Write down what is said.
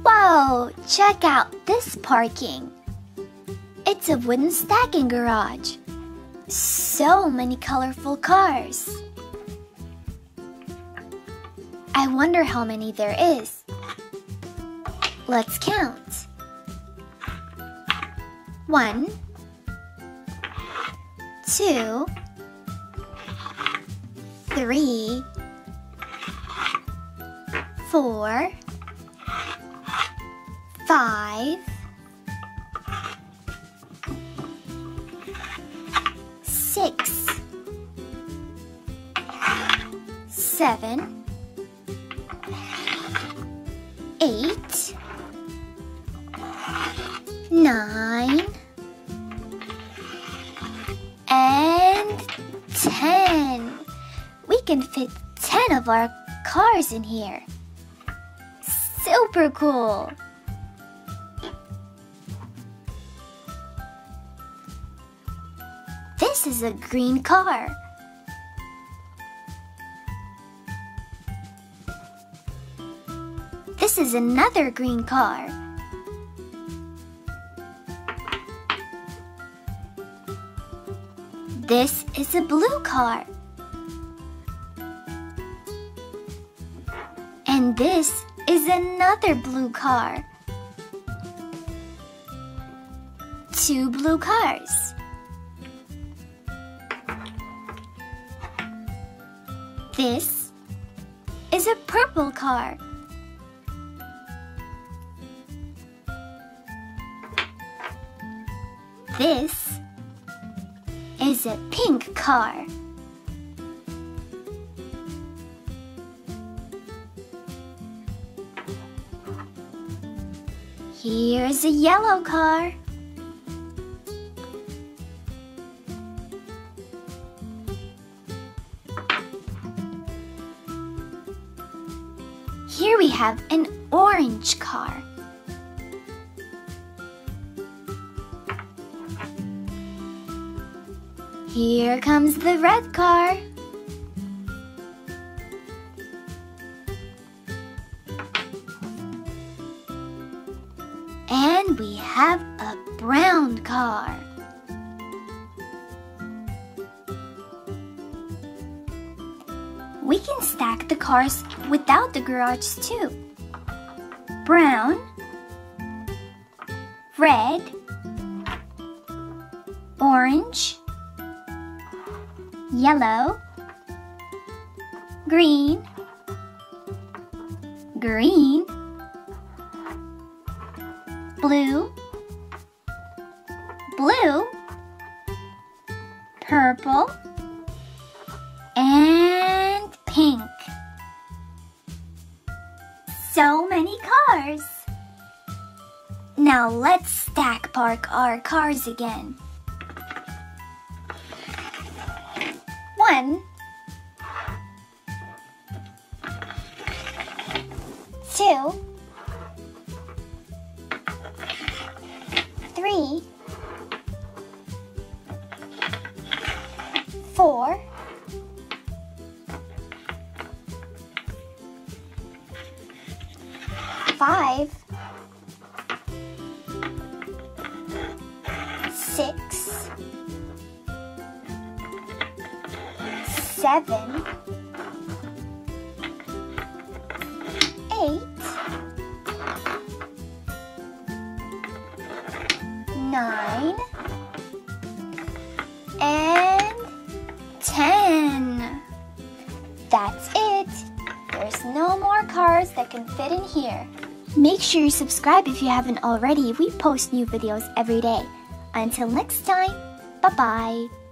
Whoa! Check out this parking. It's a wooden stacking garage. So many colorful cars. I wonder how many there is. Let's count. 1, 2, 3, 4, 5, 6, 7, 8, 9, and 10. We can fit 10 of our cars in here. Super cool! This is a green car. This is another green car. This is a blue car. And this is another blue car. 2 blue cars. This is a purple car. This is a pink car. Here's a yellow car. Here we have an orange car. Here comes the red car. And we have a brown car. We can stack the cars without the garage too. Brown, red, orange, yellow, green, green, blue, blue, purple, and pink. So many cars! Now let's stack park our cars again. 1, 2, 3, 4, 5, 6, 7, 8, 9, and 10. That's it. There's no more cars that can fit in here. Make sure you subscribe if you haven't already. We post new videos every day. Until next time, bye-bye.